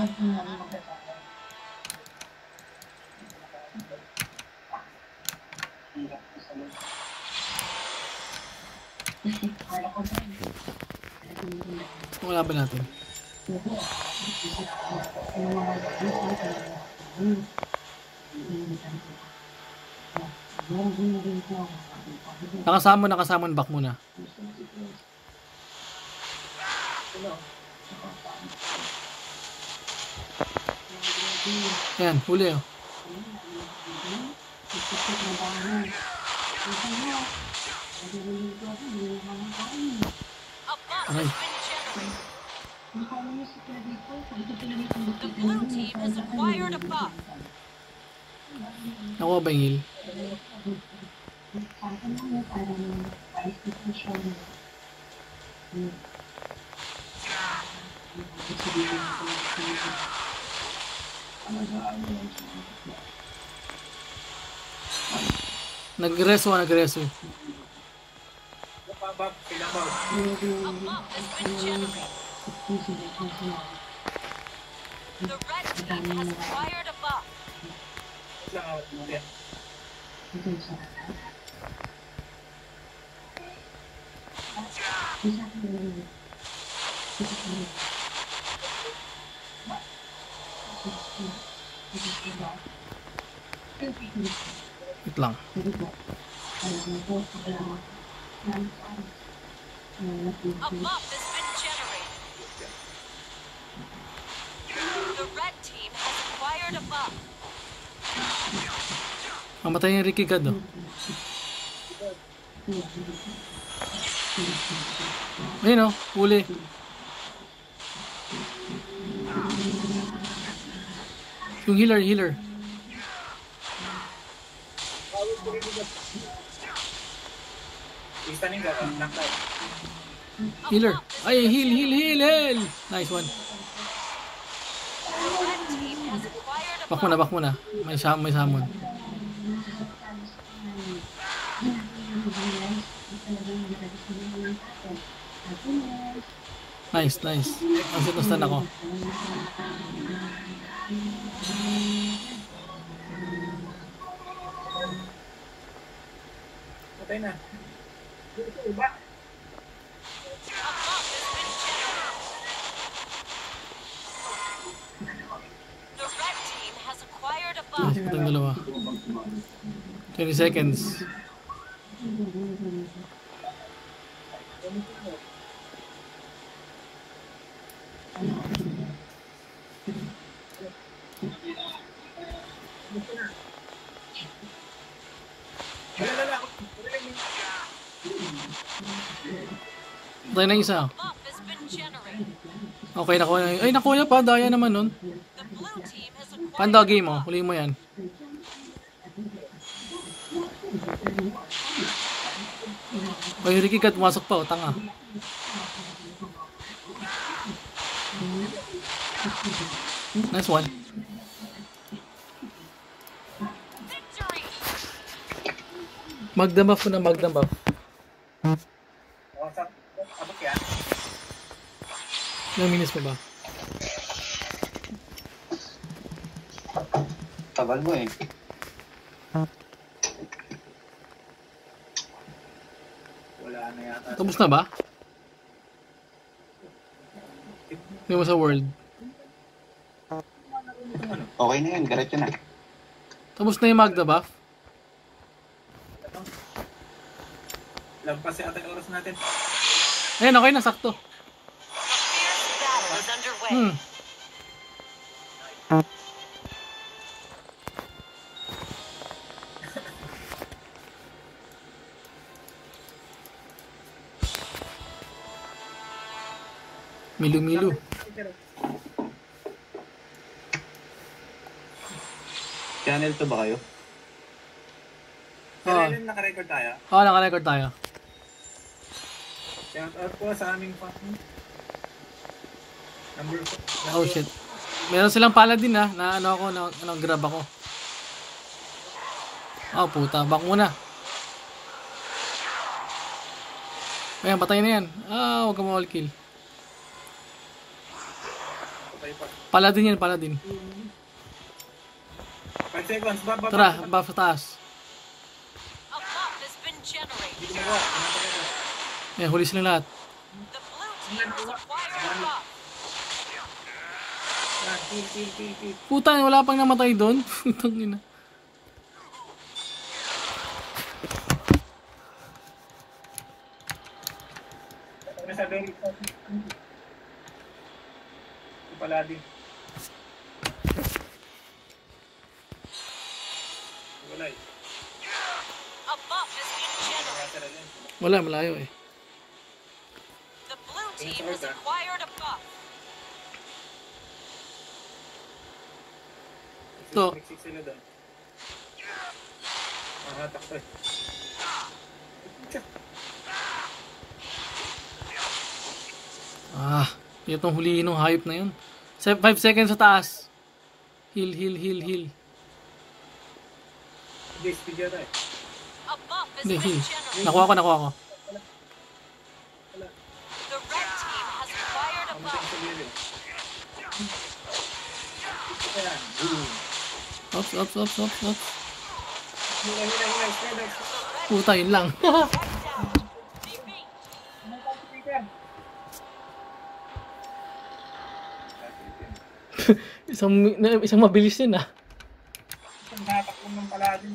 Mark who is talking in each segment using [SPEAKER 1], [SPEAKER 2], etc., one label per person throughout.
[SPEAKER 1] Wala ba natin? Nakasama back muna. Ayan, huli oh. Aray.
[SPEAKER 2] The blue team has acquired a buff.
[SPEAKER 1] Nakuha ba yung heal? Nagreso.
[SPEAKER 2] A buff has been generated. The red team has acquired a buff.
[SPEAKER 1] Wait lang.
[SPEAKER 2] A buff has been generated. The red team has acquired a buff.
[SPEAKER 1] Mamatay yung Ricky God oh. Ayun oh, huli. Yung healer. Healer. Ay, heal. Nice one.
[SPEAKER 2] The red team has acquired a buff.
[SPEAKER 1] Back muna. May summon. Nice. Nastan ako.
[SPEAKER 3] Patay na.
[SPEAKER 2] A buff has been generated. The red team has acquired a buff.
[SPEAKER 1] Nice, patang dalawa. 20 seconds. Patay na isa.
[SPEAKER 2] Buff has been generated.
[SPEAKER 1] Okay, nakuha na. Ay, nakuha niya pa. Daya naman nun.
[SPEAKER 2] The blue team has acquired
[SPEAKER 1] Panda
[SPEAKER 2] a
[SPEAKER 1] game mo.
[SPEAKER 2] buff.
[SPEAKER 1] Huli mo yan. Ay, Ricky Kat, pumasok pa. O, tanga. Nice one.
[SPEAKER 2] Victory.
[SPEAKER 1] Magdam buff ko na, magdam buff.
[SPEAKER 3] Abot yan.
[SPEAKER 1] Ilang minutes pa ba?
[SPEAKER 4] Tagal mo eh.
[SPEAKER 3] Wala na yata.
[SPEAKER 1] Tapos na ba? Hindi mo sa world.
[SPEAKER 4] Okay na yan, diretso na.
[SPEAKER 1] Tapos na yung Magda buff?
[SPEAKER 3] Lampas yata yung oras natin.
[SPEAKER 1] Ayan, okay na, sakto.
[SPEAKER 2] A fierce battle is underway.
[SPEAKER 1] Milu.
[SPEAKER 4] Channel 2 ba kayo?
[SPEAKER 1] Ah.
[SPEAKER 3] Kailan naka-record tayo?
[SPEAKER 1] Oo, naka-record tayo.
[SPEAKER 3] Shout out po sa aming fan. Number 4.
[SPEAKER 1] Oh shit. Meron silang paladin ha, na ano ako, na grab ako. Oh puta, back muna. Ayan, patay na yan. Ah, huwag ka ma-all kill.
[SPEAKER 3] Patay pa.
[SPEAKER 1] Paladin yan, paladin.
[SPEAKER 3] 5 seconds. Baba.
[SPEAKER 1] Tara, buff sa taas.
[SPEAKER 2] A buff has been generated.
[SPEAKER 3] Hindi ko makuha. Pinapakita ko.
[SPEAKER 1] Eh, huli sila lahat.
[SPEAKER 2] The blue team has acquired a buff.
[SPEAKER 3] Ah, kill.
[SPEAKER 1] Puta, wala pang namatay doon. Putang ina.
[SPEAKER 3] Ano sa very Paladin. Wala eh.
[SPEAKER 2] A buff has been generated.
[SPEAKER 3] Nakatira din.
[SPEAKER 1] Wala, malayo eh.
[SPEAKER 2] The blue team has acquired a buff.
[SPEAKER 1] Ito.
[SPEAKER 3] Miksik sila doon. Takto eh.
[SPEAKER 1] Ah, itong hulihin ng hype na yun. 5 seconds sa taas. Heal.
[SPEAKER 3] Hindi, speed yata eh.
[SPEAKER 2] A buff has
[SPEAKER 1] Hindi,
[SPEAKER 2] been
[SPEAKER 1] heal.
[SPEAKER 2] generated.
[SPEAKER 1] Nakuha ko.
[SPEAKER 2] The red team has acquired a
[SPEAKER 3] Kamutin
[SPEAKER 2] buff.
[SPEAKER 3] sa gilid. Ayan. Boom.
[SPEAKER 1] Ops.
[SPEAKER 3] Hila. Spread out.
[SPEAKER 1] Puta, yun lang.
[SPEAKER 2] Defeat.
[SPEAKER 1] isang mabilis yun ah.
[SPEAKER 3] Isang tatakbo ng paladin.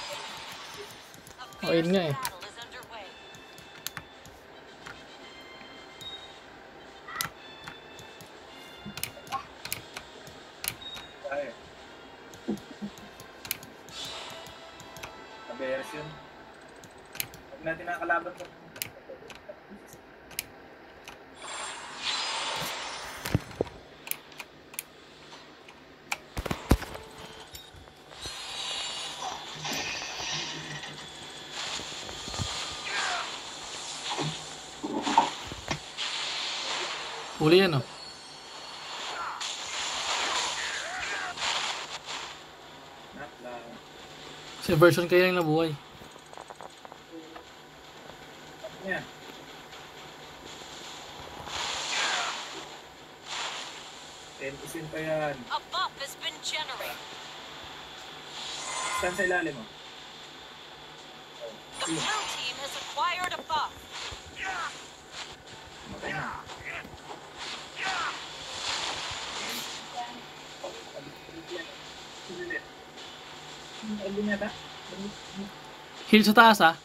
[SPEAKER 2] A
[SPEAKER 1] Oh, yun
[SPEAKER 2] fierce
[SPEAKER 1] nga eh.
[SPEAKER 2] battle is underway.
[SPEAKER 3] Tayo. Kaberes yun. Huwag natin nakakalaban to.
[SPEAKER 1] Huli yan oh. Kasi version kayo yung nabuhay.
[SPEAKER 3] Yan. Isin pa yan.
[SPEAKER 2] A buff has been generated.
[SPEAKER 3] Saan sa ilalim mo?
[SPEAKER 2] The blue team has acquired a buff.
[SPEAKER 3] Matay na. Ano yata?
[SPEAKER 1] Heal sa taas ah.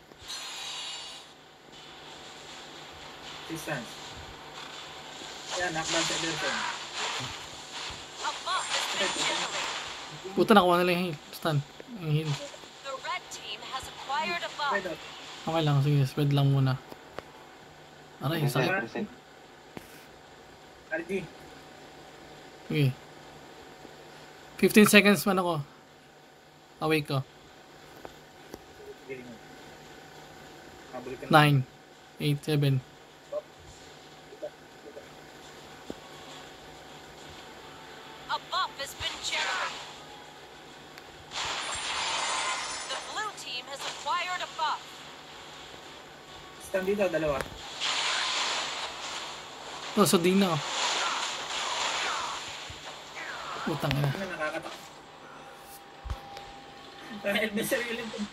[SPEAKER 3] Distance. Yan, knockdown sa Ederson.
[SPEAKER 2] A buff has been generated.
[SPEAKER 1] Puta, nakuha nila yung heal. Stun. Yung heal.
[SPEAKER 2] The red team has acquired a buff.
[SPEAKER 3] Spread out.
[SPEAKER 1] Okay lang, sige. Spread lang muna. Aray,
[SPEAKER 4] Reset,
[SPEAKER 1] sakit.
[SPEAKER 4] reset.
[SPEAKER 3] RG.
[SPEAKER 1] Okay. 15 seconds man ako. Awake ko.
[SPEAKER 3] Galing mo. Mabalik ka na.
[SPEAKER 1] 9, 8, 7.
[SPEAKER 2] A buff has been generated. The blue team has acquired a buff.
[SPEAKER 3] Stand dito, dalawa.
[SPEAKER 1] Oh, so di na oh. Putang ina.
[SPEAKER 3] Ano, nakakatak. Dahil may sarili ko.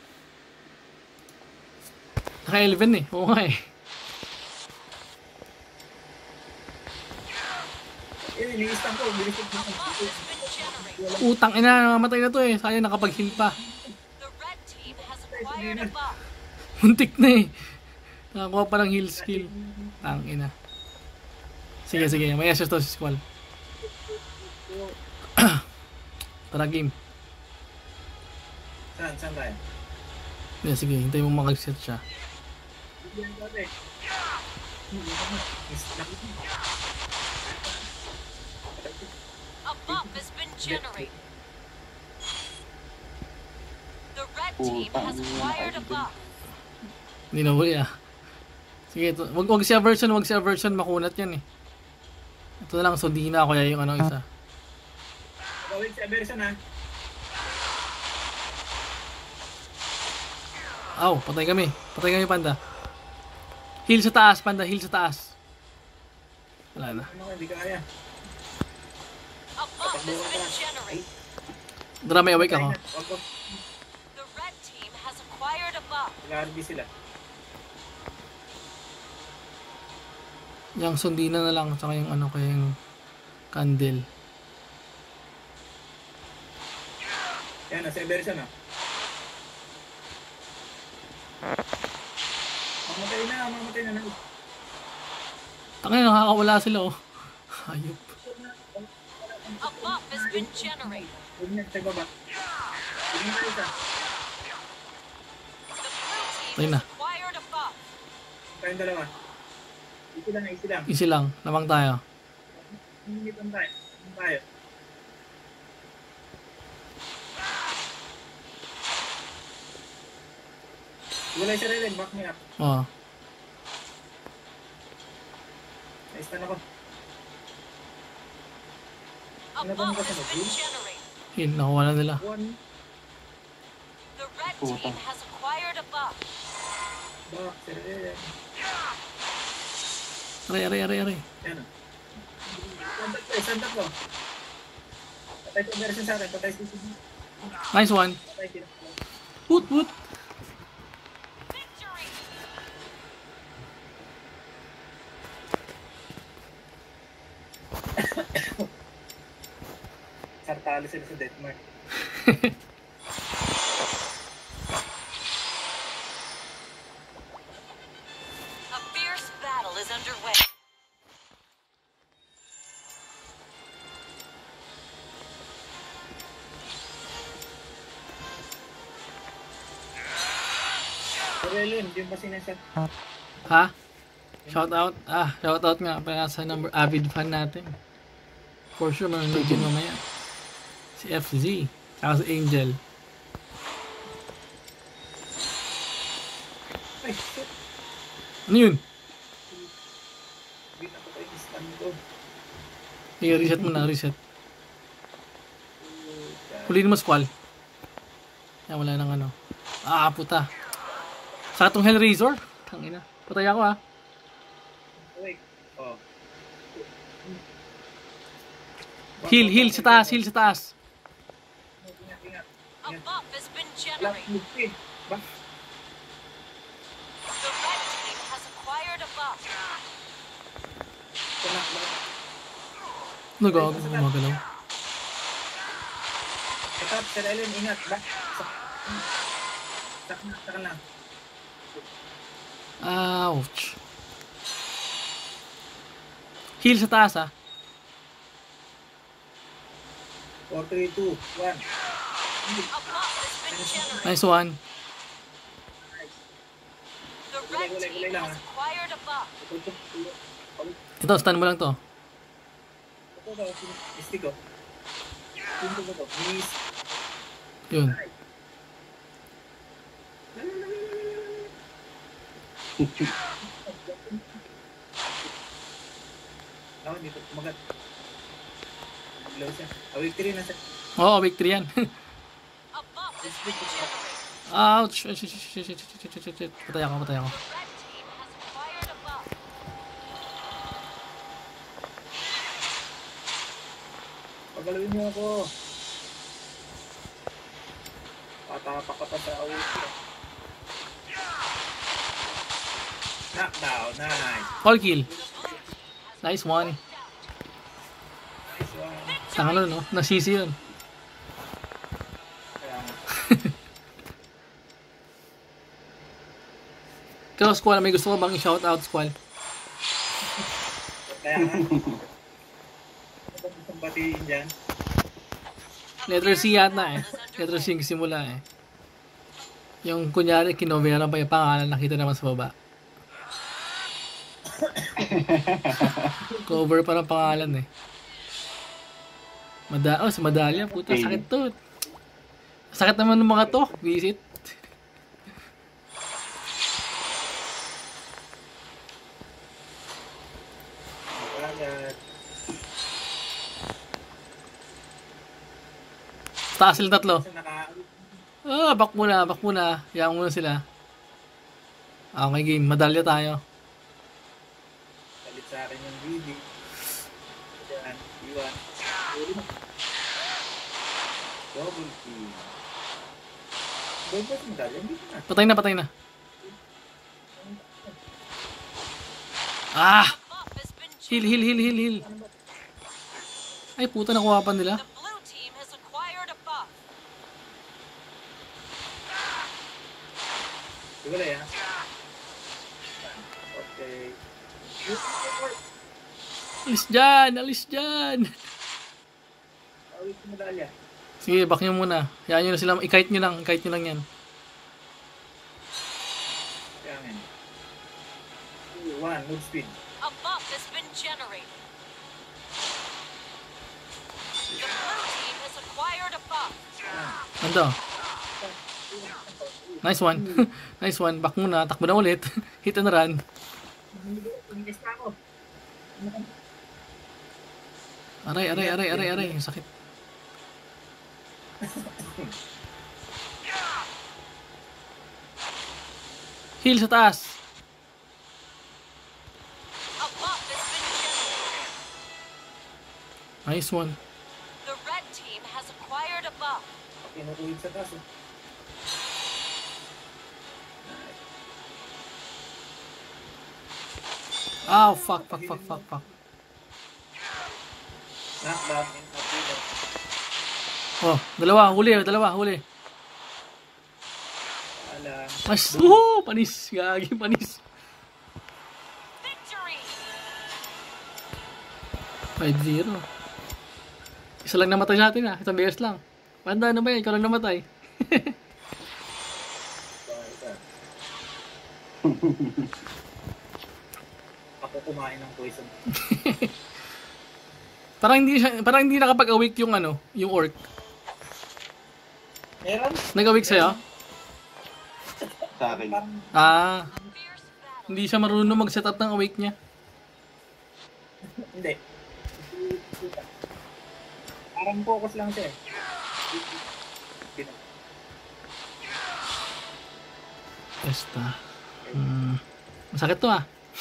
[SPEAKER 1] Naka 11 eh. Oo nga eh.
[SPEAKER 3] Iniistan ko, bilis ko.
[SPEAKER 2] A buff has been generated.
[SPEAKER 1] Utang ina, namamatay na to eh. Sayang nakapag-heal pa.
[SPEAKER 2] The red team has acquired a buff.
[SPEAKER 1] Muntik na eh. Nakakuha pa ng heal skill. Tang ina. Sige, may assist to si Squall. Tara game.
[SPEAKER 3] Saan tayo?
[SPEAKER 1] Yeah, sige, hintay mo makag-set siya.
[SPEAKER 3] Bigyan ko natin.
[SPEAKER 2] A buff has been generated. The red team has acquired a buff.
[SPEAKER 1] Hindi na huli ah. Sige, wag siya version, makunat yan eh. Ito na lang, so di na kaya yung ano isa.
[SPEAKER 3] Gawin si Averson ha.
[SPEAKER 1] Aw, patay kami panda. Heal sa taas, panda, heal sa taas. Wala na.
[SPEAKER 3] Ano ka, hindi kaya.
[SPEAKER 2] has been generated.
[SPEAKER 1] Dara, may awake ako.
[SPEAKER 3] Wag.
[SPEAKER 2] The red team has acquired a buff.
[SPEAKER 3] Nag-RB sila.
[SPEAKER 1] Yung sundina na lang, tsaka yung ano, kaya yung candle.
[SPEAKER 3] Yan, nasa Everson ah. Mamatay na.
[SPEAKER 1] Tangin, nakakawala sila oh. Hayop.
[SPEAKER 2] A buff has been generated.
[SPEAKER 3] Huwag niya, sa baba. Huwag niya isa.
[SPEAKER 2] The blue
[SPEAKER 1] Ayun
[SPEAKER 2] team
[SPEAKER 1] na.
[SPEAKER 2] has acquired a buff.
[SPEAKER 3] Tayong dalawa. Easy lang.
[SPEAKER 1] Easy lang, lamang tayo.
[SPEAKER 3] Hinihitan tayo. Wala siya rin, back me up.
[SPEAKER 1] Oh.
[SPEAKER 3] Naistan ako.
[SPEAKER 2] A
[SPEAKER 3] Ano ba
[SPEAKER 2] buff
[SPEAKER 3] nakasunod?
[SPEAKER 2] has been generated.
[SPEAKER 1] Yun, nakuha na nila.
[SPEAKER 3] One,
[SPEAKER 2] The red
[SPEAKER 4] Puta.
[SPEAKER 2] team has acquired a buff.
[SPEAKER 3] back, sir.
[SPEAKER 1] Aray.
[SPEAKER 3] Yan o. Stand up ko. Patay ko version sa akin. Patay si CCD.
[SPEAKER 1] Nice one.
[SPEAKER 3] Patay sila.
[SPEAKER 1] Woot.
[SPEAKER 2] Victory!
[SPEAKER 3] Sartalo sila sa Deathmark.
[SPEAKER 2] A fierce battle is underway.
[SPEAKER 3] Pero Ellen, yung ba sinasat?
[SPEAKER 1] Ha? Shoutout. Shoutout nga para sa avid fan natin. For sure, manonood yun mamaya. Si FZ. Tsaka si Angel.
[SPEAKER 3] Ay, shit.
[SPEAKER 1] Ano yun?
[SPEAKER 3] Hindi na ko tayo stand ko.
[SPEAKER 1] Reset mo na, reset. Huliin mo squall. Yan, wala nang ano. Puta. Sa itong Hellraiser? Tangina. Patay ako ah.
[SPEAKER 3] Wait. Oh.
[SPEAKER 1] Heal sa taas.
[SPEAKER 3] Ingat.
[SPEAKER 2] A buff has been
[SPEAKER 3] Wala,
[SPEAKER 2] generated.
[SPEAKER 3] mid-speed. Back.
[SPEAKER 2] The red team has acquired a buff.
[SPEAKER 3] Wala, back.
[SPEAKER 1] Nagago, gumagalaw.
[SPEAKER 3] Stop, Sir Ellen, ingat. Back. Saka na.
[SPEAKER 1] Ouch. Heal sa taas ah.
[SPEAKER 3] 4, 3, 2, 1.
[SPEAKER 2] A buff has been generated.
[SPEAKER 1] Nice one.
[SPEAKER 2] The red
[SPEAKER 3] Ulay
[SPEAKER 2] team
[SPEAKER 3] lang,
[SPEAKER 2] has
[SPEAKER 3] ah.
[SPEAKER 2] acquired a buff.
[SPEAKER 1] Ito, stun mo lang to.
[SPEAKER 3] Ito, stick ko. Punto ko to. Miss.
[SPEAKER 1] Yun.
[SPEAKER 3] Ako, dito. Kumagat. Low siya. Awake 3 na siya.
[SPEAKER 1] Oo, victory yan.
[SPEAKER 2] A buff has been generated.
[SPEAKER 1] Ouch. Shit. Patay ako.
[SPEAKER 2] The red team has acquired a buff.
[SPEAKER 3] Pagalawin niyo ako. Patapak ka pa sa awake. Knockdown. Nice.
[SPEAKER 1] All kill. Nice one.
[SPEAKER 3] Nice one.
[SPEAKER 1] Saan ano, no? Nasisi yun.
[SPEAKER 3] Kaya nga.
[SPEAKER 1] Ikaw, Squall, may gusto ko bang i-shoutout, Squall?
[SPEAKER 3] Kaya nga. Ano ba gustong batiin dyan?
[SPEAKER 1] Letter C yata eh. Letter C yung simula eh. Yung kunyari, kinovera pa yung pangalan, nakita naman sa baba. Cover pa ng pangalan eh. Si Medalya, puta, sakit to. Sakit naman ng mga to, visit.
[SPEAKER 3] Agad.
[SPEAKER 1] Taas sila tatlo.
[SPEAKER 3] Kasi naka...
[SPEAKER 1] Back muna. Hayaan muna sila. Okay, game. Medalya tayo.
[SPEAKER 3] Galit sa akin yung BD. Diyan. Iwan. Uli mo. Double kill. Double medalya, hindi ko na.
[SPEAKER 1] Patay na, patay na. Ah!
[SPEAKER 2] A buff has been
[SPEAKER 1] Heal,
[SPEAKER 2] generated.
[SPEAKER 1] heal, heal, heal, heal. Ay, puta, nakuha pa nila.
[SPEAKER 2] The blue team has acquired a buff.
[SPEAKER 3] Sige lang yan. Okay.
[SPEAKER 1] Alis dyan, alis dyan.
[SPEAKER 3] Awit yung medalya.
[SPEAKER 1] Sige, back nyo muna. Hayaan nyo na sila, i-kite nyo lang yan.
[SPEAKER 3] Kaya nga. 2, 1, move speed.
[SPEAKER 2] A buff has been generated. The blue team has acquired a buff.
[SPEAKER 1] Ando. Nice one. Nice one. Back muna, takbo na ulit. Hit and run.
[SPEAKER 3] Tumigis na ako.
[SPEAKER 1] Aray, aray, aray, aray, aray. Sakit. Heal sa taas.
[SPEAKER 2] A buff has been generated.
[SPEAKER 1] Nice one.
[SPEAKER 2] The red team has acquired a buff.
[SPEAKER 3] Kinukuhid sa taas.
[SPEAKER 1] Oh, fuck, fuck, fuck, fuck, fuck.
[SPEAKER 3] Knockdown in Apollo.
[SPEAKER 1] Oh, dalawa, huli, dalawa, huli.
[SPEAKER 3] Alam.
[SPEAKER 1] Mas, panis. Gagi, panis.
[SPEAKER 2] Victory!
[SPEAKER 1] 5-0. Isa lang namatay sa atin Isang beses lang. Panda na ba yan? Ikaw lang namatay.
[SPEAKER 3] Ako kumain ng poison.
[SPEAKER 1] Parang hindi nakapag-awake yung yung orc.
[SPEAKER 3] Meron?
[SPEAKER 1] Nag-awake sa'yo?
[SPEAKER 4] Sa akin.
[SPEAKER 1] Ah,
[SPEAKER 2] Fierce battle.
[SPEAKER 1] hindi siya marunong mag-set up ng awake niya.
[SPEAKER 3] Hindi. Parang focus lang siya eh.
[SPEAKER 1] Esta. Masakit to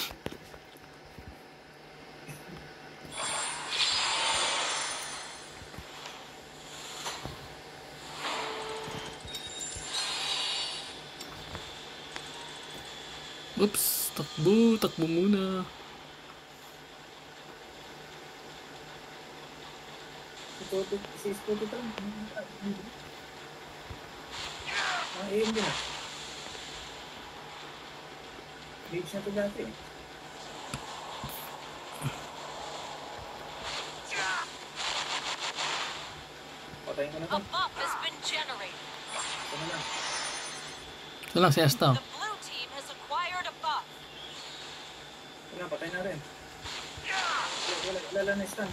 [SPEAKER 1] Oops, takbo muna.
[SPEAKER 3] Si Scotty Tron. Ang aim din Mage na to dati eh. Patayin ko na to.
[SPEAKER 2] A buff has been generated.
[SPEAKER 3] Ito na lang.
[SPEAKER 1] Ito lang si Esta.
[SPEAKER 2] The blue team has acquired a buff.
[SPEAKER 3] Ito na, patay na rin. Wala na stun.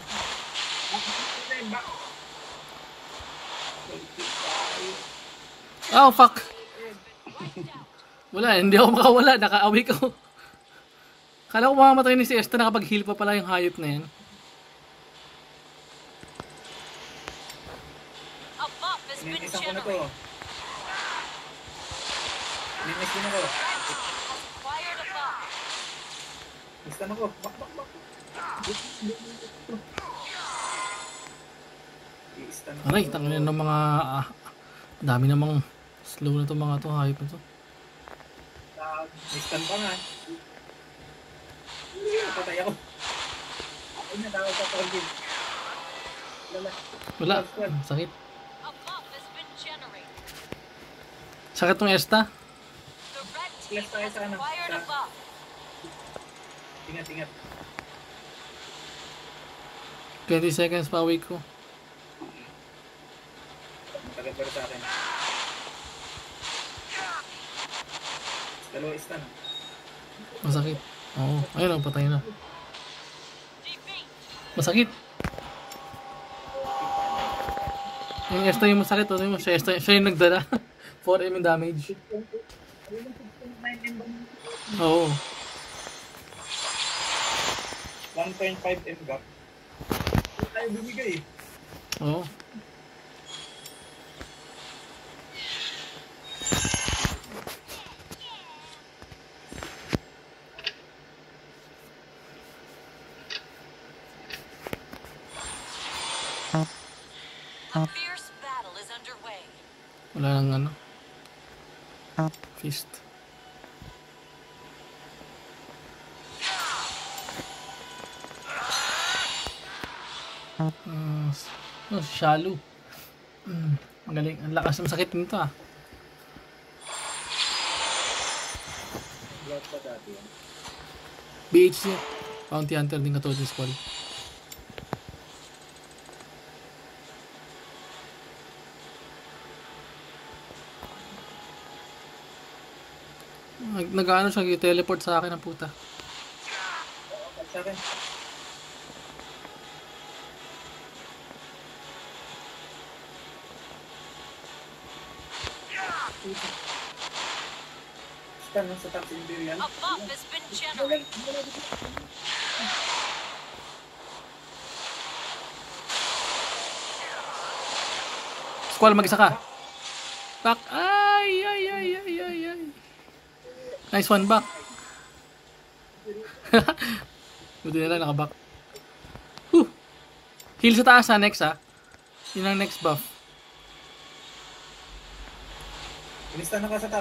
[SPEAKER 1] Oh, fuck. Wala, hindi ako makawala. Naka-awake ako. Kala ko mamamatay ni si Esta, nakapag-heal pa pala yung hayop na yan.
[SPEAKER 2] A buff has been
[SPEAKER 3] Ninisan ko na to.
[SPEAKER 2] generated.
[SPEAKER 3] Ninisin ko na to.
[SPEAKER 2] Red team has acquired a buff.
[SPEAKER 3] Stun ako. Bak. I-stun ako.
[SPEAKER 1] Aray, tangin ng mga... dami namang slow na to mga to, hayop na to.
[SPEAKER 3] May stun pa nga. Patay ako. Ay, natawag ka pa rin.
[SPEAKER 1] Wala, sakit.
[SPEAKER 2] A buff has been generated.
[SPEAKER 1] Sakit tong Esta.
[SPEAKER 2] The red team
[SPEAKER 3] Yes, tayo
[SPEAKER 2] has
[SPEAKER 3] sa ano,
[SPEAKER 2] acquired a
[SPEAKER 3] sa-
[SPEAKER 2] buff.
[SPEAKER 3] Ingat.
[SPEAKER 1] 20 seconds pa awake ko.
[SPEAKER 3] Matagal pa rin sa akin. Dalawa stun.
[SPEAKER 1] Masakit. Oo, ayun, patay na.
[SPEAKER 2] Defeat.
[SPEAKER 1] Masakit. Yung Esta yung masakit. Siya yung nagdala. 4M yung damage. Oo.
[SPEAKER 3] 1.5 M gap. Hindi tayo bumigay eh.
[SPEAKER 1] Oo.
[SPEAKER 2] A fierce battle is
[SPEAKER 1] Wala nang ano. Fist. Shallow. Magaling. Ang lakas ng sakit nito ah.
[SPEAKER 3] Blood pa dati yan.
[SPEAKER 1] BHC. Bounty Hunter din katulad ng Squall. Nag-ano siya, teleport sa akin ang puta.
[SPEAKER 3] Sa akin. Scan no, sa top Imperial.
[SPEAKER 2] A buff has been generated.
[SPEAKER 1] Squall, mag-isa ka. Back. Ay. Nice one, back. Buti nila, nakaback. Whew. Heal sa taas ha, next ha. Yun ang next buff.
[SPEAKER 3] Inistan na ka sa top.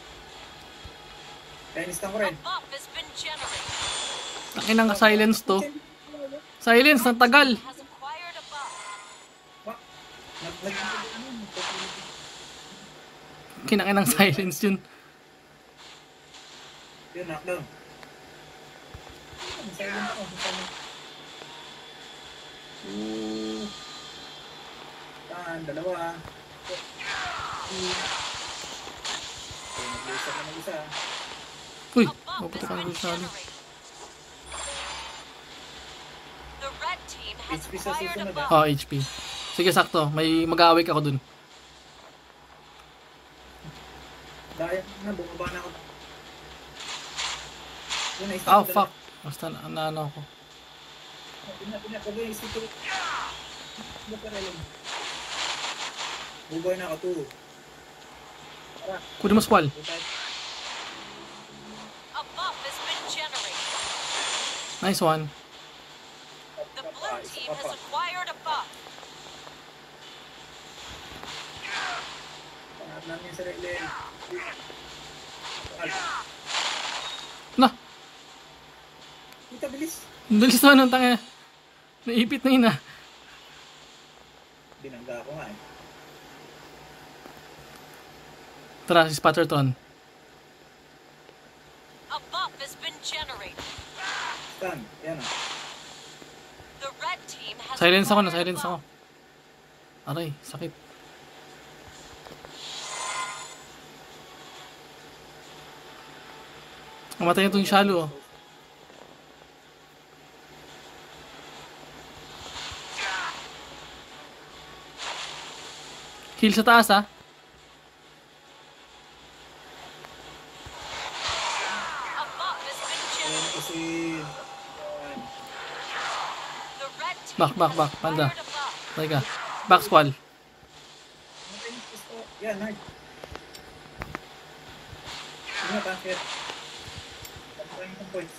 [SPEAKER 3] Kaya inistan ko
[SPEAKER 2] A
[SPEAKER 3] rin.
[SPEAKER 2] buff has been generated.
[SPEAKER 1] Takin ng silence to. Silence, ang tagal.
[SPEAKER 2] Has acquired a buff.
[SPEAKER 1] Kinakin ng silence yun.
[SPEAKER 3] Yun, knockdown. Silent ako. Dalawa. Nag-isa ka mag-isa.
[SPEAKER 1] Uy,
[SPEAKER 2] A buff
[SPEAKER 1] mabuti
[SPEAKER 2] has
[SPEAKER 1] ka
[SPEAKER 2] been
[SPEAKER 1] ng sali.
[SPEAKER 2] generated. The red team has
[SPEAKER 3] HP sa
[SPEAKER 2] acquired a
[SPEAKER 3] susunod,
[SPEAKER 2] buff.
[SPEAKER 1] Oh, HP. Sige, sakto. May mag-aaway ako dun.
[SPEAKER 3] Dahil na, bumaba na ako. Yun, naistan
[SPEAKER 1] Oh,
[SPEAKER 3] ko
[SPEAKER 1] fuck. Basta ano ako.
[SPEAKER 3] Pinak, pag yung isip ko. Buboy na ako, 2.
[SPEAKER 1] Kunin mo Squall.
[SPEAKER 2] A buff has been generated.
[SPEAKER 1] Nice one.
[SPEAKER 2] The blue team has acquired a buff.
[SPEAKER 3] Pangat namin sa sarili.
[SPEAKER 1] Na,
[SPEAKER 3] Kita, bilis.
[SPEAKER 1] ang bilis naman ng tanga. Naipit na yun ah.
[SPEAKER 3] Binangga ako nga eh.
[SPEAKER 1] Tara, si Spatterton.
[SPEAKER 2] A buff has been generated.
[SPEAKER 3] Stun, yan o.
[SPEAKER 2] The red team has
[SPEAKER 1] Silence ako,
[SPEAKER 2] acquired a
[SPEAKER 1] na-silence
[SPEAKER 2] buff.
[SPEAKER 1] ako. Aray, sakit. Mamatay na itong shallow oh. Heal sa taas ah.
[SPEAKER 2] A buff has been
[SPEAKER 3] Yan
[SPEAKER 2] generated.
[SPEAKER 3] kasi...
[SPEAKER 2] The red team
[SPEAKER 1] Back,
[SPEAKER 2] has
[SPEAKER 1] panda.
[SPEAKER 2] acquired a buff.
[SPEAKER 1] Teka, back Squall.
[SPEAKER 3] Yan, Nard. Yun na, tanket. Tantayin yung points.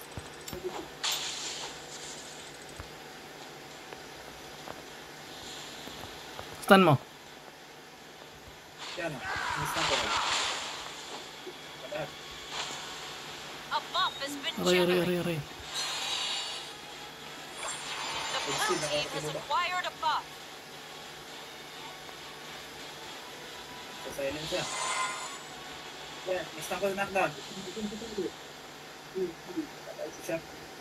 [SPEAKER 1] Stun mo.
[SPEAKER 3] Yan o. Inistan ko.
[SPEAKER 2] A buff has been
[SPEAKER 1] Aray,
[SPEAKER 2] generated.
[SPEAKER 1] aray.
[SPEAKER 2] The blue team has acquired a buff.
[SPEAKER 3] Sa silent siya. Yan, inistan ko yung knockdown. Siya.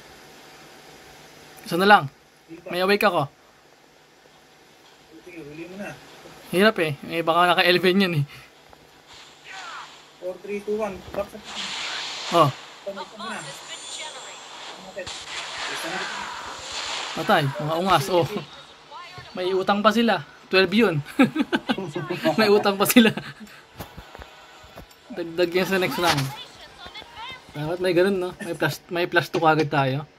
[SPEAKER 1] Isa na lang.
[SPEAKER 3] Heal ba?
[SPEAKER 1] May awake ako.
[SPEAKER 3] Sige, huli mo na.
[SPEAKER 1] Hirap eh. Eh baka naka-11 yan eh.
[SPEAKER 3] 4, 3, 2, 1. Back sa...
[SPEAKER 1] Oh,
[SPEAKER 2] A
[SPEAKER 3] Tanong
[SPEAKER 2] buff
[SPEAKER 3] ka na.
[SPEAKER 2] has been generated.
[SPEAKER 3] Bakit? Isa na.
[SPEAKER 1] patay. Mga ungas. Oh,
[SPEAKER 2] Acquired a
[SPEAKER 1] may utang pa sila. 12 yun. May utang pa sila. Dagdag yan sa next round. Dapat may ganun no. May plus 2 kagad tayo.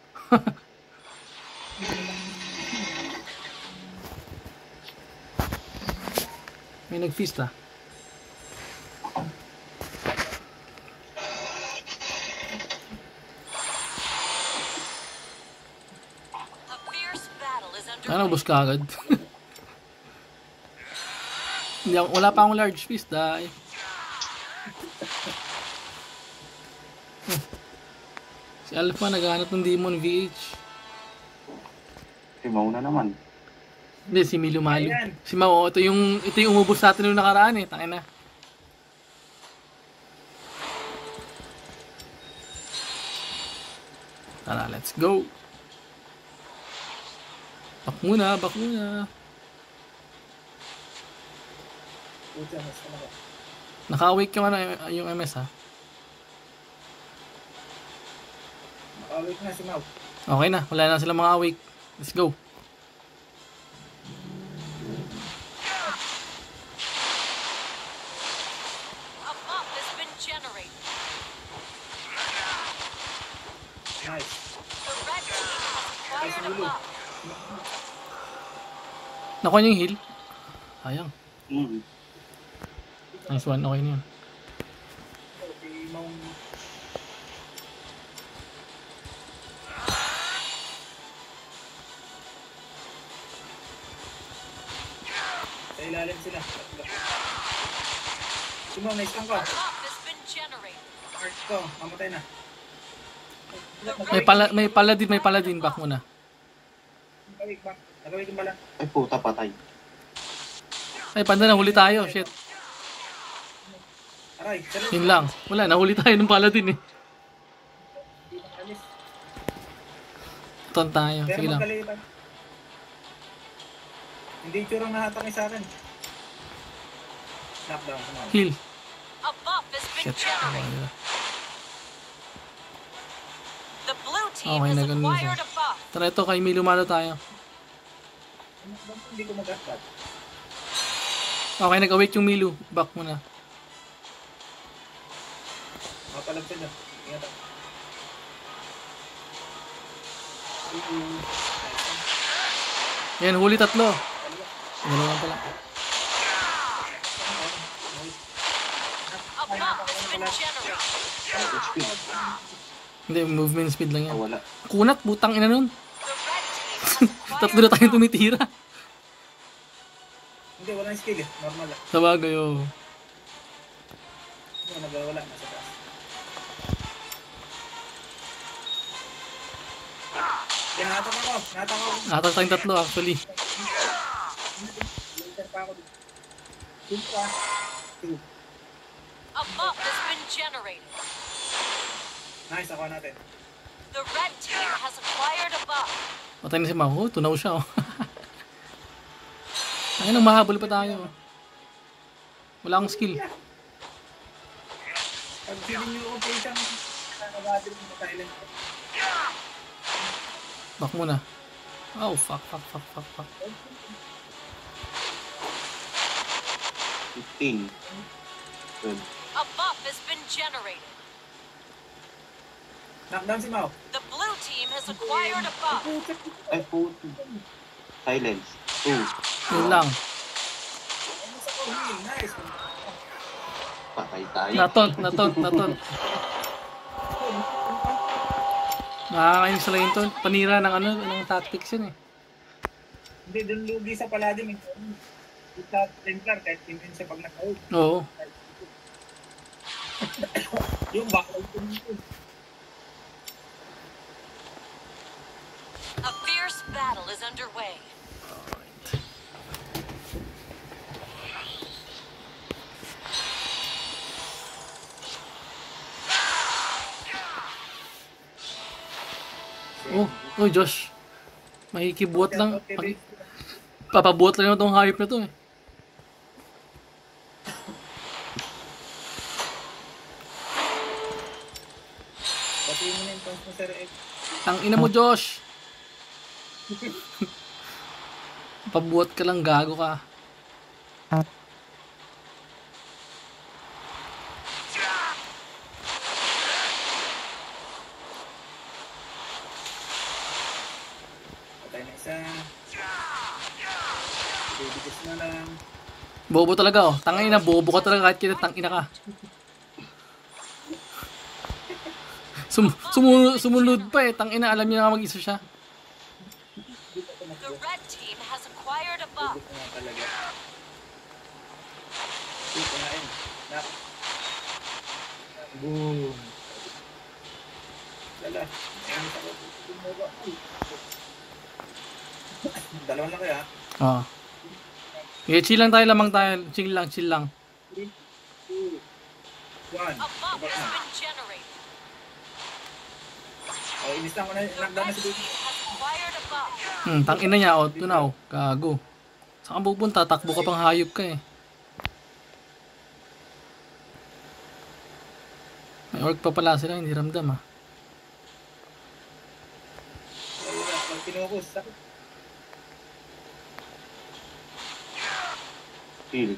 [SPEAKER 1] May nag-feast ah.
[SPEAKER 2] A fierce battle is
[SPEAKER 1] Ano,
[SPEAKER 2] underway.
[SPEAKER 1] ubos ka agad. Wala pa akong large piece, dahil. Si Alpha naghahanap ng Demon VH.
[SPEAKER 4] Si Mauna naman.
[SPEAKER 1] Hindi, si Milo Malo.
[SPEAKER 3] Ayan.
[SPEAKER 1] Si Mao, ito yung umubos natin nung nakaraan eh. Tangin na. Tara, let's go. Back muna.
[SPEAKER 3] Puta, mas talaga.
[SPEAKER 1] Naka-awake yung MS ha.
[SPEAKER 3] Makawit na si Mau.
[SPEAKER 1] Okay na, wala na silang mga awake. Let's go.
[SPEAKER 2] A bomb has been generated.
[SPEAKER 3] Nice.
[SPEAKER 2] The red team has acquired a bomb.
[SPEAKER 1] Nakuha niyo yung heal. Sayang.
[SPEAKER 4] Mm.
[SPEAKER 1] Nice one, okay na yun.
[SPEAKER 3] Si Mau. Sa ilalim sila. Si Mau, nice lang ko.
[SPEAKER 2] A bomb has been generated.
[SPEAKER 3] Art ko, mamatay na.
[SPEAKER 1] May paladin. Back muna.
[SPEAKER 3] Nagawik ba? Nagawik yung bala.
[SPEAKER 4] Ay puta, patay.
[SPEAKER 1] Ay, panda, nahuli tayo. Shit.
[SPEAKER 3] Aray, salit.
[SPEAKER 1] Yun lang. Wala, nahuli tayo ng paladin eh.
[SPEAKER 3] Hindi makalis.
[SPEAKER 1] Ton tayo.
[SPEAKER 3] Pero
[SPEAKER 1] Sige lang.
[SPEAKER 3] magkalitan. Hindi tsurang nahatake sa akin. Knockdown, come on.
[SPEAKER 1] Heal.
[SPEAKER 2] A bomb has been
[SPEAKER 1] Shit.
[SPEAKER 2] generated. The blue team
[SPEAKER 1] Okay,
[SPEAKER 2] has
[SPEAKER 1] nagano siya.
[SPEAKER 2] acquired a bomb.
[SPEAKER 1] Tara, ito kay Milo Malo tayo.
[SPEAKER 3] Hindi ko mag-attack.
[SPEAKER 1] Okay, nag-awake yung Milo. Back muna.
[SPEAKER 3] Mapalag sila. Ingat ako.
[SPEAKER 1] Yan, huli tatlo. Dalawa pala.
[SPEAKER 2] A bomb has been generated.
[SPEAKER 4] HP.
[SPEAKER 1] Hindi, movement speed lang yan.
[SPEAKER 4] Ah, wala.
[SPEAKER 1] Kunat, butang ina nun.
[SPEAKER 2] The red team has
[SPEAKER 1] Tatlo na
[SPEAKER 2] acquired
[SPEAKER 1] tayong tumitira.
[SPEAKER 3] Hindi, walang skill eh. Normal lang.
[SPEAKER 1] Sa bagay, oh.
[SPEAKER 3] Hindi, nagawala. Nasa taas. Kaya nahatak ako. Nahatak ako.
[SPEAKER 1] Natak tayong tatlo actually.
[SPEAKER 3] Later pa ako. Two pa. Two.
[SPEAKER 2] A bomb has been generated.
[SPEAKER 3] Nice, ako natin.
[SPEAKER 2] The red team has acquired a bomb.
[SPEAKER 1] Patay na si Mako. Tunaw siya, oh. Ayun, nang mahabol pa tayo. Wala akong skill.
[SPEAKER 3] Pag feeling nyo okay siyang nakabadil mo Thailand.
[SPEAKER 1] Back muna. Oh, fuck.
[SPEAKER 4] 15. Good.
[SPEAKER 2] A bomb has been generated.
[SPEAKER 3] Knockdown si Mau.
[SPEAKER 2] The blue team has acquired a bomb.
[SPEAKER 4] Ay puta. Silence. 2.
[SPEAKER 1] Yun lang.
[SPEAKER 3] Nice.
[SPEAKER 4] Patay tayo.
[SPEAKER 1] Naton. Nakakainis sila yun to. Panira ng tactics yun eh.
[SPEAKER 3] Hindi, dun lugi sa Paladin. Sa Templar, kahit hindi siya pag naka-out.
[SPEAKER 1] Oo.
[SPEAKER 3] Yung backlog ko nito.
[SPEAKER 2] A fierce battle is underway.
[SPEAKER 1] Oh, Josh. Makikibuhat lang. Papabuhat lang itong hype na to eh.
[SPEAKER 3] Patuloy mo na yung tons mo, Sir Ed.
[SPEAKER 1] Tang ina mo, Josh. Pabuhat ka lang, gago ka.
[SPEAKER 3] Patay na isa. Bibigis na lang.
[SPEAKER 1] Bobo talaga oh. Tangina, bobo ka talaga kahit tangina ka. Sumunod pa eh. Tangina, alam niya na mag-isa siya.
[SPEAKER 2] The red team has acquired a bomb.
[SPEAKER 3] Bibigis na talaga. Boom. Lala. Dalawa na kaya?
[SPEAKER 1] Oo. Okay, chill lang tayo, lamang tayo. Chill lang, chill lang.
[SPEAKER 3] 3, 2, 1.
[SPEAKER 2] A bomb has been generated.
[SPEAKER 3] Oh, inis lang ko na.
[SPEAKER 2] The
[SPEAKER 3] Knockdown na
[SPEAKER 2] red
[SPEAKER 3] si
[SPEAKER 2] team
[SPEAKER 3] Baby.
[SPEAKER 2] has acquired a bomb.
[SPEAKER 1] Tangina niya, oh, tunaw. Gago. Saan ka pupunta? Takbo ka pang hayop ka eh. May orc pa pala sila, hindi ramdam ah.
[SPEAKER 3] Pag pinukus, sakit.
[SPEAKER 4] Heal.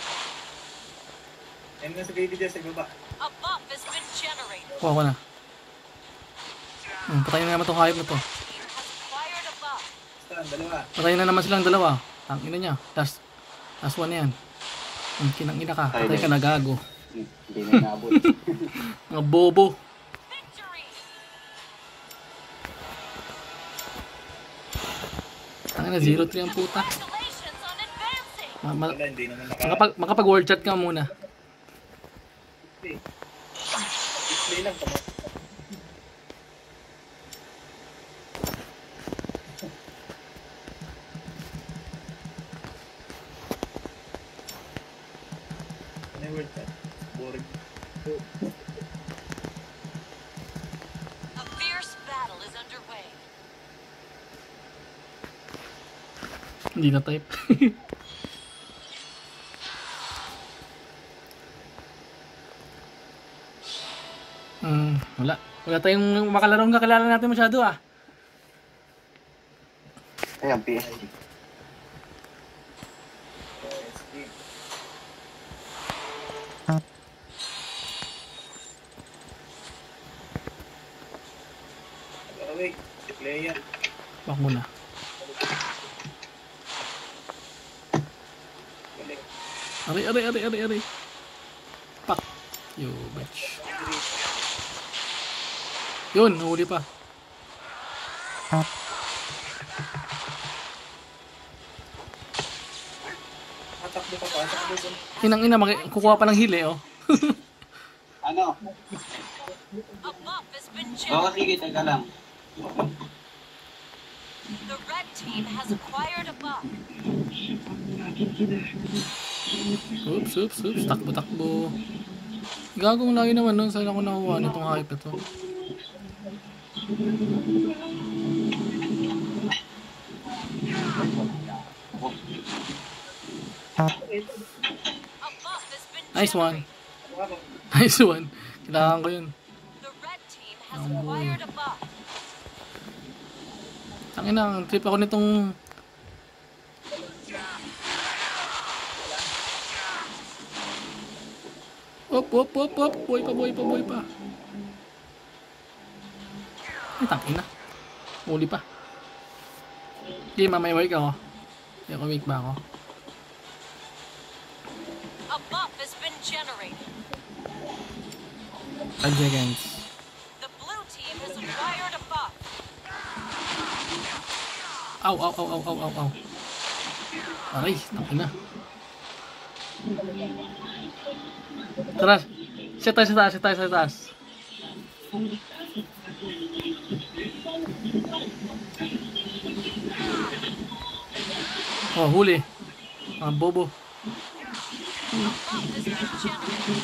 [SPEAKER 3] Yan nga si Baby dyan sa baba.
[SPEAKER 2] A bomb has been generated.
[SPEAKER 1] Kuha ko na. Patayin na naman itong hayop na to.
[SPEAKER 2] Team has acquired a bomb.
[SPEAKER 3] Stun, dalawa.
[SPEAKER 1] Patayin na naman silang dalawa. Tangina niya. Last one na yan. Kinang ina ka. Patay ka na gago.
[SPEAKER 4] Hindi na inabot.
[SPEAKER 1] Mga bobo.
[SPEAKER 2] Victory.
[SPEAKER 1] Tangina 0-3 ang puta.
[SPEAKER 2] Congratulations on advancing.
[SPEAKER 3] Wala, hindi naman naka...
[SPEAKER 1] Makapag word chat ka muna.
[SPEAKER 3] Display lang. Ano yung word chat? Boring.
[SPEAKER 2] A fierce battle is underway.
[SPEAKER 1] Hindi na type. Wala. Wala tayong makalarong kakilala natin masyado ah.
[SPEAKER 4] Ay, ang PSG.
[SPEAKER 3] Wait, si player.
[SPEAKER 1] Bak muna.
[SPEAKER 3] Balik.
[SPEAKER 1] Ari. Pak. Yo, bitch. Yun, nahuli pa.
[SPEAKER 3] Tatakbo pa pa. Takbo dun.
[SPEAKER 1] Inang ina, kukuha pa ng hili oh.
[SPEAKER 4] Ano?
[SPEAKER 2] A bomb has been
[SPEAKER 4] Oo,
[SPEAKER 2] generated.
[SPEAKER 4] sige, taga lang.
[SPEAKER 2] The red team has acquired a bomb.
[SPEAKER 1] Oops. Takbo. Gagong lagi naman nun. Saan ako nakuha nitong hype ito?
[SPEAKER 2] A bomb has been
[SPEAKER 1] Nice one.
[SPEAKER 2] generated.
[SPEAKER 1] Nice one. Kailangan ko yun.
[SPEAKER 2] The red team has acquired a bomb.
[SPEAKER 1] Tangina, ang trip ako nitong... Op. Buhay pa. Ay, tangina. Muli pa. Hindi, mamaya wake ako. Hindi ako wake ba ako?
[SPEAKER 2] A bomb has been generated.
[SPEAKER 1] 5 seconds.
[SPEAKER 2] The blue team has acquired a bomb.
[SPEAKER 1] Aw. Aray, tangina. Tara, set tayo sa taas. Oh, huli. Bobo.
[SPEAKER 2] A bomb has been generated.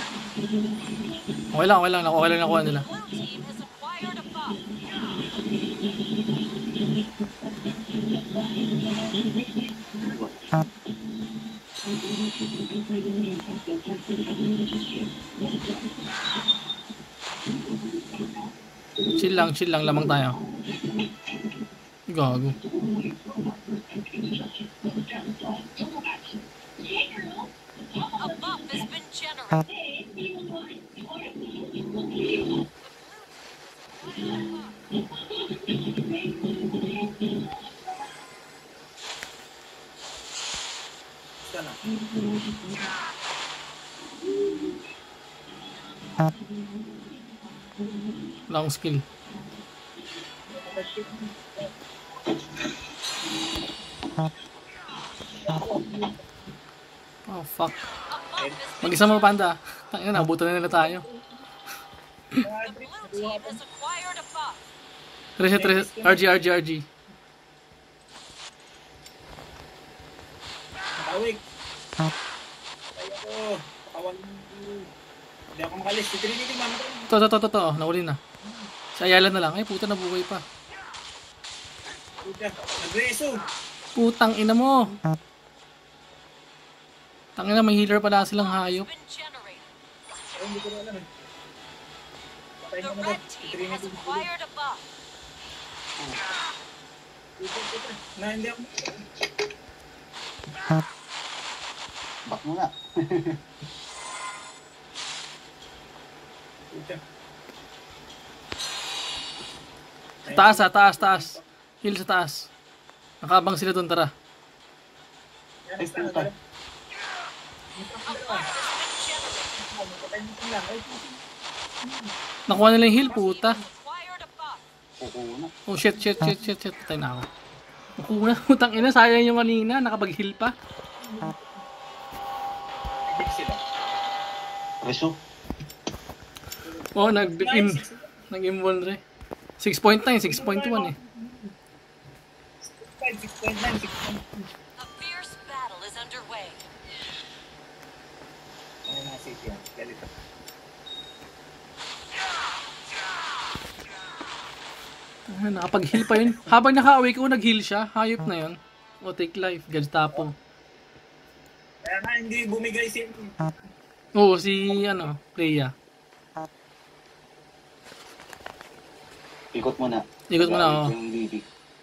[SPEAKER 1] Okay lang nakuha nila.
[SPEAKER 2] Blue team has acquired a bomb.
[SPEAKER 1] Chill lang, lamang tayo. Gago.
[SPEAKER 2] A bomb has been generated.
[SPEAKER 3] Stun na.
[SPEAKER 1] Long skill. Oh, fuck.
[SPEAKER 2] A bomb has been
[SPEAKER 1] Mag-isa mo, panda. Tangina, nabutan na nila tayo.
[SPEAKER 2] The blue team has acquired a buff.
[SPEAKER 1] Reset, reset. RG.
[SPEAKER 3] Nakawig. Kaya ko. Kawan. Hindi ako makalis. Si Trinity, mama ko.
[SPEAKER 1] To. Nahuli na. Si Ayala na lang. Ay, puta, nabuhay pa.
[SPEAKER 3] Puta, nagreso.
[SPEAKER 1] Putang ina mo. Tangina, may healer pala silang hayop.
[SPEAKER 2] Been generated.
[SPEAKER 3] Ay, hindi ko na alam eh. Patay
[SPEAKER 2] The
[SPEAKER 3] mo na
[SPEAKER 2] red
[SPEAKER 3] to. Si
[SPEAKER 2] team has
[SPEAKER 3] Trinity.
[SPEAKER 2] acquired a buff.
[SPEAKER 3] Puta. Na, hindi ako.
[SPEAKER 4] Back mo na.
[SPEAKER 3] Puta.
[SPEAKER 1] Taas. Heal sa taas. Nakabang sila doon, tara.
[SPEAKER 3] Yan,
[SPEAKER 4] Ay,
[SPEAKER 3] basta na,
[SPEAKER 4] puta.
[SPEAKER 3] tara.
[SPEAKER 2] A buff has been generated.
[SPEAKER 3] Patay mo lang. Ay,
[SPEAKER 1] Nakuha nila yung heal, puta.
[SPEAKER 2] Acquired a buff.
[SPEAKER 4] Kukuna.
[SPEAKER 1] Oh shit. Patay na ako. Nakuha, putang ina, sayang yung kanina. Nakapag-heal pa.
[SPEAKER 3] big sila.
[SPEAKER 4] Reso.
[SPEAKER 1] Oh, nag-invulnerate. 6.9, 6.1 eh.
[SPEAKER 3] 6.9.
[SPEAKER 2] A fierce battle is underway.
[SPEAKER 3] Ano na, safe yan. Galito.
[SPEAKER 1] Nakapag-heal pa yun. Habang naka-awake ko, nag-heal siya. Hayop na yun. O, take life. Gestapo.
[SPEAKER 3] Kaya nga, hindi bumigay si...
[SPEAKER 1] Oo, si, Leia.
[SPEAKER 4] Ikot mo na.
[SPEAKER 1] Ikot mo na, oh.
[SPEAKER 4] Yung Bibi.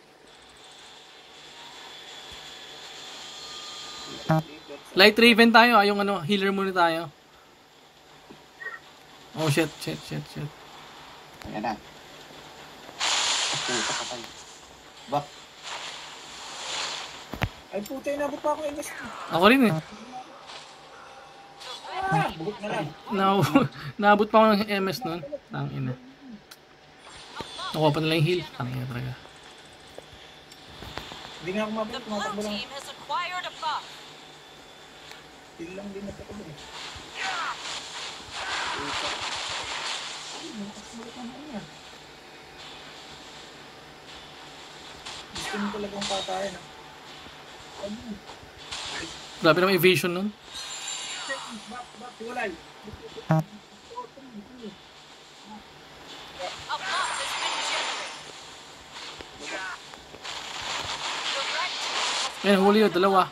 [SPEAKER 1] Light Raven tayo, yung healer muna tayo. Oh, shit.
[SPEAKER 4] Ayan na. Puta patay. Back.
[SPEAKER 3] Ay, puta, inabot pa ako MS.
[SPEAKER 1] Ako rin eh.
[SPEAKER 3] Bugot na lang.
[SPEAKER 1] Naabot pa ako ng MS nun. Tangina. Nakuha pa nila yung heal. Tangina talaga.
[SPEAKER 3] Hindi nga ako
[SPEAKER 2] The
[SPEAKER 3] mabot.
[SPEAKER 2] blue
[SPEAKER 3] Tumatakbo lang.
[SPEAKER 2] team has acquired a buff.
[SPEAKER 3] Hindi lang din natakbo eh. Gusto mo talagang patayin.
[SPEAKER 1] Grabe naman evasion nun.
[SPEAKER 3] Bak, walay.
[SPEAKER 2] A buff has been generated. The red team has
[SPEAKER 1] Ayan, huli yun. Dalawa.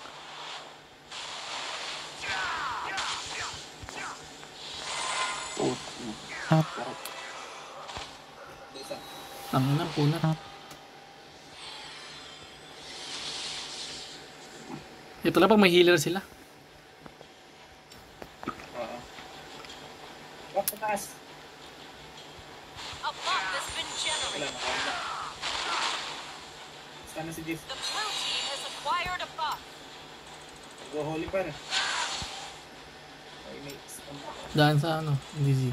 [SPEAKER 1] Tangina, punat. Ito lang pag may healer sila.
[SPEAKER 3] Bak, sa taas.
[SPEAKER 2] a buff has been
[SPEAKER 3] Wala,
[SPEAKER 2] generated.
[SPEAKER 3] nakawala. Sana si Jeff.
[SPEAKER 2] The blue team has acquired a buff.
[SPEAKER 3] Go holy pa rin. Ay, may stun ako.
[SPEAKER 1] Daan sa DZ.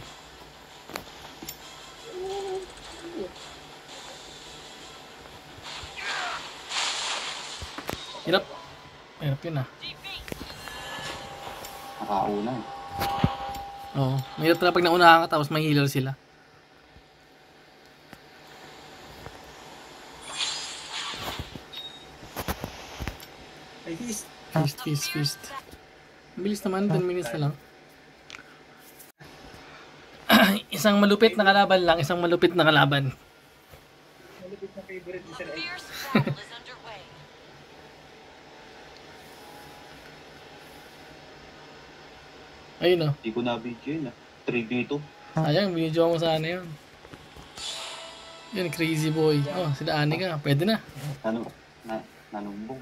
[SPEAKER 1] Hirap. Hirap yun ah.
[SPEAKER 2] Defeat.
[SPEAKER 4] Nakauna.
[SPEAKER 1] Oo. Mahirap talaga pag naunahan ka tapos may healer sila.
[SPEAKER 3] Ay, feast.
[SPEAKER 1] Feast. Bilis naman, 10 minutes na lang. Isang malupit na kalaban lang, isang malupit na kalaban.
[SPEAKER 3] Malupit na favorite ni Sir
[SPEAKER 2] A
[SPEAKER 3] Ed.
[SPEAKER 2] fierce battle is underway.
[SPEAKER 1] Ayun oh.
[SPEAKER 4] Hindi ko na-video yun 3v2.
[SPEAKER 1] Sayang, video mo sana yun. Yun, crazy boy. Oh, sila Ani ka. Pwede na.
[SPEAKER 4] Nanumbong.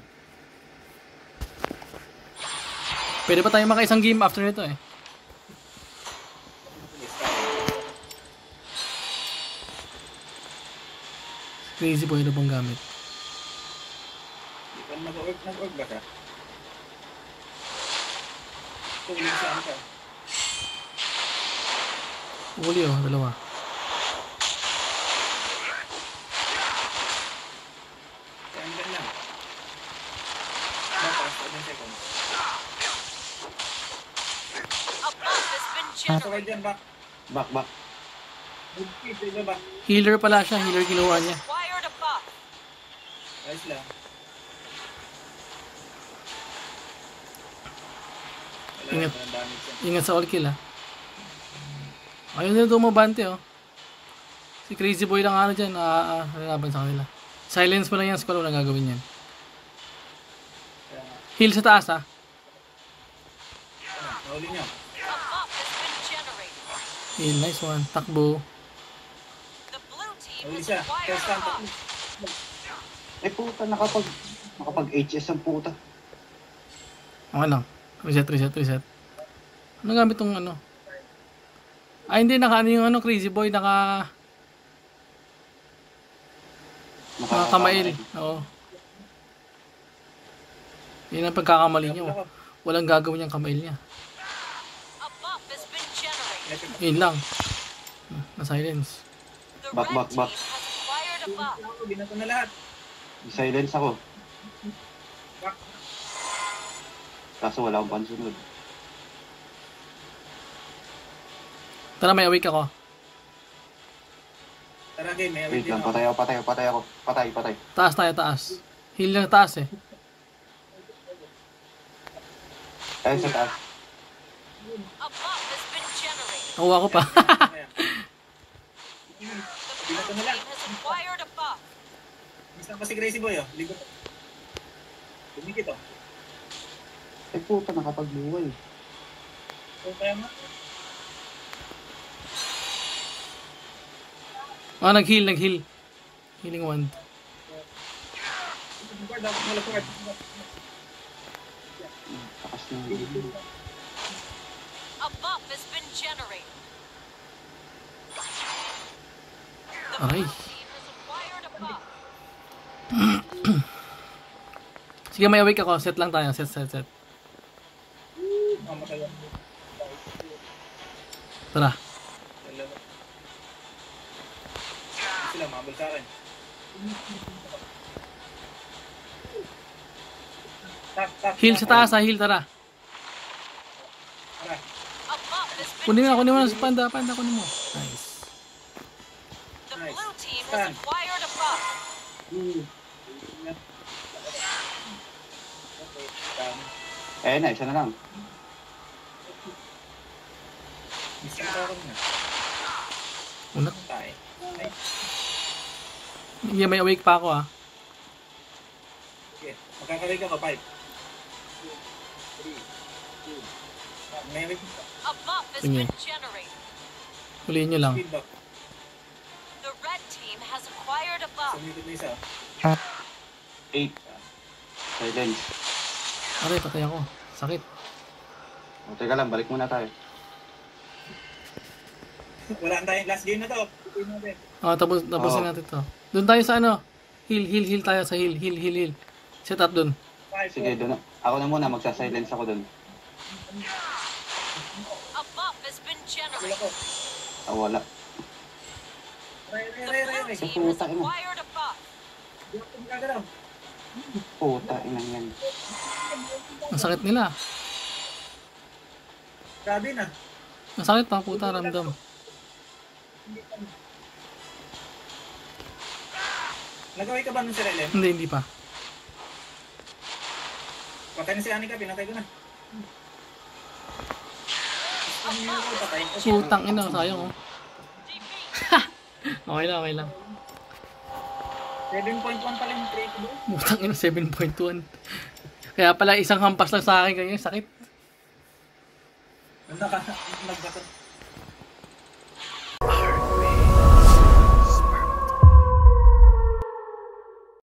[SPEAKER 1] Pwede pa tayo maka-isang game after nito eh. Crazy boy, ano bang gamit?
[SPEAKER 3] Di ba nag-org ba ka? Ito, saan ka?
[SPEAKER 1] Uli oh, dalawa.
[SPEAKER 3] Kaya hanggang lang. Batas, 7 seconds.
[SPEAKER 2] A buff has been
[SPEAKER 3] Sakay
[SPEAKER 2] generated.
[SPEAKER 3] dyan, back.
[SPEAKER 4] Back.
[SPEAKER 3] Ito ba?
[SPEAKER 1] Healer pala siya. Healer kinuha niya.
[SPEAKER 2] Acquired a buff.
[SPEAKER 3] Ayos lang. Wala,
[SPEAKER 1] Ingat.
[SPEAKER 3] walang damage yan.
[SPEAKER 1] Ingat sa all kill, ha. Ayun na dumabante, oh. Si Crazy Boy lang ano dyan. Nalaban sa kanila. Silence mo lang yan. Squall, walang gagawin yan.
[SPEAKER 3] Kaya nga.
[SPEAKER 1] Heal sa taas, ha.
[SPEAKER 3] Nahuli niyo.
[SPEAKER 2] A buff has been generated.
[SPEAKER 1] Heal, nice one. Takbo.
[SPEAKER 2] The blue team
[SPEAKER 3] Nahuli
[SPEAKER 2] has
[SPEAKER 3] siya.
[SPEAKER 2] acquired
[SPEAKER 3] First
[SPEAKER 2] a
[SPEAKER 3] time.
[SPEAKER 2] buff.
[SPEAKER 4] Eh puta, nakapag HS ang puta.
[SPEAKER 1] Okay lang. Reset. Ano gamit tong ano? Ay, hindi. Naka ano yung ano, Crazy Boy. Nakakamail. Oo. Yan ang pagkakamali niyo. Walang gagawin yung kamail niya.
[SPEAKER 2] A buff has been generated.
[SPEAKER 1] Yun lang. Na-silence.
[SPEAKER 2] The
[SPEAKER 4] Back,
[SPEAKER 2] red
[SPEAKER 4] back, back.
[SPEAKER 2] team has acquired a buff.
[SPEAKER 3] Binato na lahat.
[SPEAKER 4] Silence ako.
[SPEAKER 3] Back.
[SPEAKER 4] Kaso wala akong pansunod.
[SPEAKER 1] Tara, may awake ako.
[SPEAKER 3] Tara game, may
[SPEAKER 4] Wait lang, patay ako. Patay.
[SPEAKER 1] Taas tayo, taas. Heal lang taas eh.
[SPEAKER 4] Tayo sa taas.
[SPEAKER 2] A buff has been generated.
[SPEAKER 1] Nakuha ko pa.
[SPEAKER 2] The
[SPEAKER 3] Binato
[SPEAKER 2] blue
[SPEAKER 3] na lang.
[SPEAKER 2] team has acquired a buff.
[SPEAKER 3] Basta pa si Crazy Boy, oh. Ligot. Dumikit, oh.
[SPEAKER 4] Eh puta, nakapagbuhay.
[SPEAKER 3] So, kaya nga.
[SPEAKER 1] Nag-heal. Healing wand.
[SPEAKER 3] Dapat malapad.
[SPEAKER 4] Takas na.
[SPEAKER 2] A buff has been generated. The
[SPEAKER 1] Aray.
[SPEAKER 2] blue team has acquired a buff.
[SPEAKER 1] Sige, may awake ako. Set lang tayo. Set.
[SPEAKER 3] Matagal.
[SPEAKER 1] Tara.
[SPEAKER 3] Dalawa. Sila, mabal sa akin. Tak.
[SPEAKER 1] Heal sa taas ha. Heal, tara.
[SPEAKER 3] Tara.
[SPEAKER 2] A buff has been
[SPEAKER 1] Kunin mo
[SPEAKER 2] generated.
[SPEAKER 1] na sa panda. Kunin mo. Nice.
[SPEAKER 2] The
[SPEAKER 3] Nice.
[SPEAKER 2] blue team
[SPEAKER 3] Stand.
[SPEAKER 2] has acquired a buff.
[SPEAKER 4] Eh na, isa na lang.
[SPEAKER 3] Miss ka ako na.
[SPEAKER 1] Una.
[SPEAKER 3] Tayo. Ay,
[SPEAKER 1] Hindi, may awake pa ako ha.
[SPEAKER 3] sige. Magkakaroy ka pa, 5. 3, 2, 1. May wait.
[SPEAKER 2] A buff has
[SPEAKER 1] Sige.
[SPEAKER 2] been generated.
[SPEAKER 1] Huliin nyo lang.
[SPEAKER 3] Speed back.
[SPEAKER 2] The red team has acquired a buff.
[SPEAKER 3] Submitted na isa.
[SPEAKER 4] 8. Silence.
[SPEAKER 1] Aray, patay ako. Sakit.
[SPEAKER 4] O, teka lang, balik muna tayo.
[SPEAKER 3] Wala na tayong last game na to. Tutuin natin.
[SPEAKER 1] Tapusin
[SPEAKER 4] Oo.
[SPEAKER 1] natin to. Doon tayo sa ano. Heal tayo sa heal. Heal. Set up doon.
[SPEAKER 3] 5,
[SPEAKER 4] Sige, doon na. Ako na muna, magsa-silence ako doon.
[SPEAKER 2] A buff has been
[SPEAKER 3] Wala
[SPEAKER 2] generated.
[SPEAKER 3] ko.
[SPEAKER 4] Wala.
[SPEAKER 3] Ray.
[SPEAKER 2] The blue team has acquired a buff.
[SPEAKER 3] Di ako magkagalaw.
[SPEAKER 4] Puta, inang yan.
[SPEAKER 1] Ang sakit nila.
[SPEAKER 3] Grabe na.
[SPEAKER 1] Ang sakit pa, puta, ramdam.
[SPEAKER 3] Nagaway ka ba nun si Relem?
[SPEAKER 1] Hindi pa.
[SPEAKER 3] Patay na si Anika, pinatay ko na. Ano yun ako, patayin ko siya.
[SPEAKER 1] Putang ina, sayang oh. Okay lang.
[SPEAKER 3] 7.1 pala yung trade ko.
[SPEAKER 1] Putang ina, 7.1. Kaya pala isang hampas lang sa akin ganyan, sakit.
[SPEAKER 3] Nagbato.